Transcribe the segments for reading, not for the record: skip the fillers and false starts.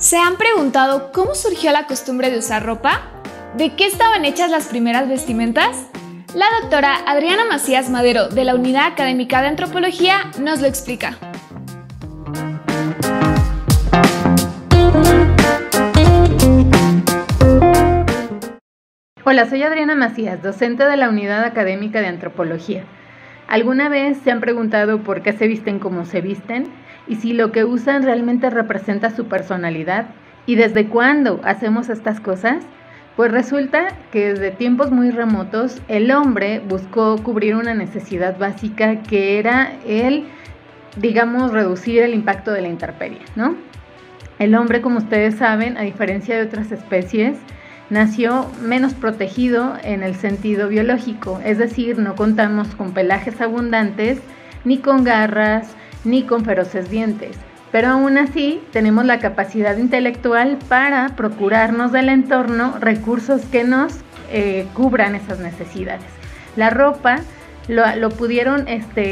¿Se han preguntado cómo surgió la costumbre de usar ropa? ¿De qué estaban hechas las primeras vestimentas? La doctora Adriana Macías Madero, de la Unidad Académica de Antropología, nos lo explica. Hola, soy Adriana Macías, docente de la Unidad Académica de Antropología. ¿Alguna vez se han preguntado por qué se visten como se visten? ¿Y si lo que usan realmente representa su personalidad? ¿Y desde cuándo hacemos estas cosas? Pues resulta que desde tiempos muy remotos el hombre buscó cubrir una necesidad básica que era reducir el impacto de la intemperie, ¿no? El hombre, como ustedes saben, a diferencia de otras especies, nació menos protegido en el sentido biológico, es decir, no contamos con pelajes abundantes, ni con garras, ni con feroces dientes, pero aún así tenemos la capacidad intelectual para procurarnos del entorno recursos que nos cubran esas necesidades. La ropa lo pudieron,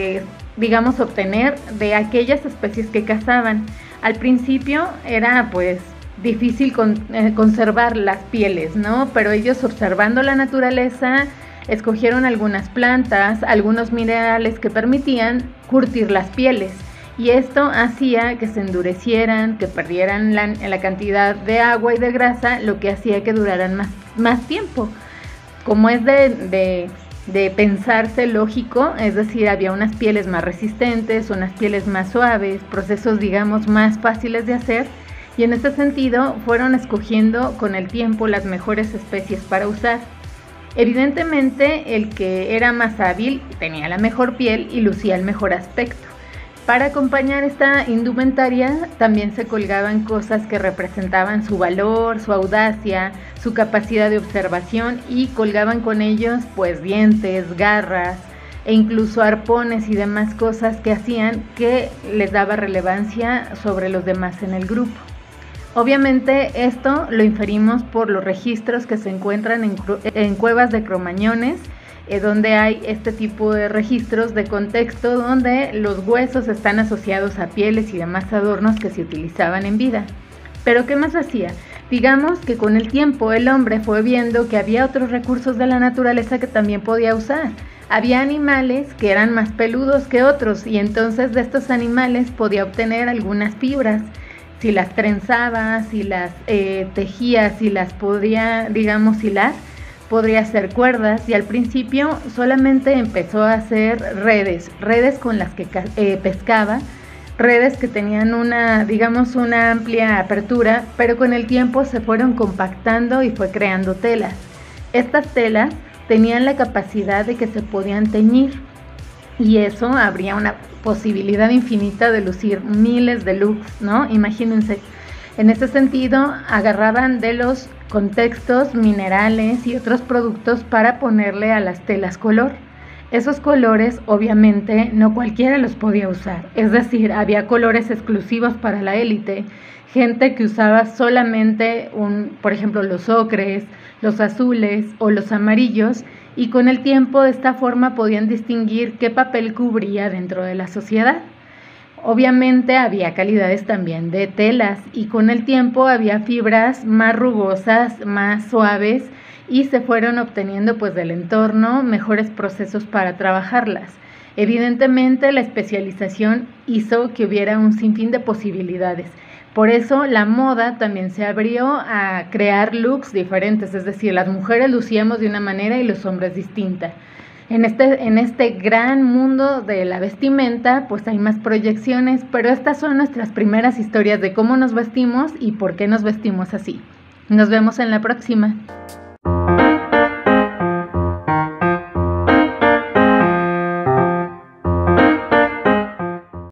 obtener de aquellas especies que cazaban. Al principio era difícil conservar las pieles, ¿no? Pero ellos, observando la naturaleza, escogieron algunas plantas, algunos minerales que permitían curtir las pieles, y esto hacía que se endurecieran, que perdieran la cantidad de agua y de grasa, lo que hacía que duraran más tiempo. Como es de pensarse lógico, es decir, había unas pieles más resistentes, unas pieles más suaves, procesos más fáciles de hacer, y en ese sentido fueron escogiendo con el tiempo las mejores especies para usar. Evidentemente, el que era más hábil tenía la mejor piel y lucía el mejor aspecto. Para acompañar esta indumentaria también se colgaban cosas que representaban su valor, su audacia, su capacidad de observación, y colgaban con ellos dientes, garras e incluso arpones y demás cosas que hacían que les daba relevancia sobre los demás en el grupo. Obviamente esto lo inferimos por los registros que se encuentran en cuevas de cromañones, donde hay este tipo de registros de contexto donde los huesos están asociados a pieles y demás adornos que se utilizaban en vida. ¿Pero qué más hacía? Digamos que con el tiempo el hombre fue viendo que había otros recursos de la naturaleza que también podía usar. Había animales que eran más peludos que otros, y entonces de estos animales podía obtener algunas fibras. Si las trenzaba, si las tejía, si las podía, hilar, podría hacer cuerdas, y al principio solamente empezó a hacer redes con las que pescaba, redes que tenían una amplia apertura, pero con el tiempo se fueron compactando y fue creando telas. Estas telas tenían la capacidad de que se podían teñir, y eso habría una posibilidad infinita de lucir miles de looks, ¿no? Imagínense. En ese sentido, agarraban de los contextos minerales y otros productos para ponerle a las telas color. Esos colores, obviamente, no cualquiera los podía usar. Es decir, había colores exclusivos para la élite, gente que usaba solamente por ejemplo, los ocres, los azules o los amarillos, y con el tiempo de esta forma podían distinguir qué papel cubría dentro de la sociedad. Obviamente había calidades también de telas, y con el tiempo había fibras más rugosas, más suaves, y se fueron obteniendo del entorno mejores procesos para trabajarlas. Evidentemente la especialización hizo que hubiera un sinfín de posibilidades. Por eso la moda también se abrió a crear looks diferentes, es decir, las mujeres lucíamos de una manera y los hombres distinta. En este gran mundo de la vestimenta, hay más proyecciones, pero estas son nuestras primeras historias de cómo nos vestimos y por qué nos vestimos así. Nos vemos en la próxima.